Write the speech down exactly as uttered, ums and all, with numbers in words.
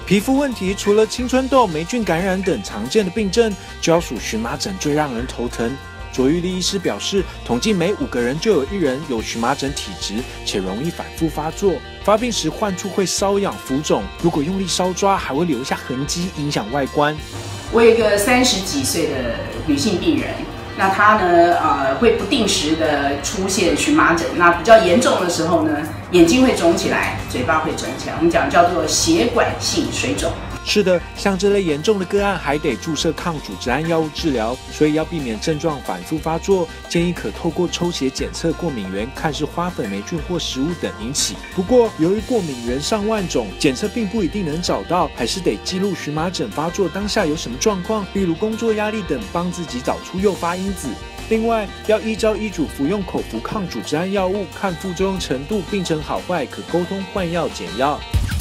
皮肤问题除了青春痘、霉菌感染等常见的病症，就要数荨麻疹最让人头疼。卓玉丽医师表示，统计每五个人就有一人有荨麻疹体质，且容易反复发作。发病时患处会瘙痒、浮肿，如果用力稍抓，还会留下痕迹，影响外观。 我有一个三十几岁的女性病人，那她呢，呃，会不定时的出现荨麻疹，那比较严重的时候呢，眼睛会肿起来，嘴巴会肿起来，我们讲叫做血管性水肿。 是的，像这类严重的个案，还得注射抗组织胺药物治疗，所以要避免症状反复发作，建议可透过抽血检测过敏源，看是花粉、霉菌或食物等引起。不过，由于过敏源上万种，检测并不一定能找到，还是得记录荨麻疹发作当下有什么状况，例如工作压力等，帮自己找出诱发因子。另外，要依照医嘱服用口服抗组织胺药物，看副作用程度、病程好坏，可沟通换药减药。